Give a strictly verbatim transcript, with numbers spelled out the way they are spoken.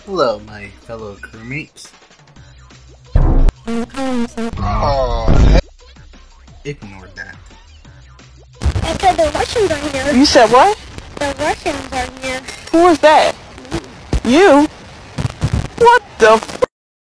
Hello, my fellow crewmates. Oh, Ignore that. I said the Russians are here. You said what? The Russians are here. Who is that? You? What the f-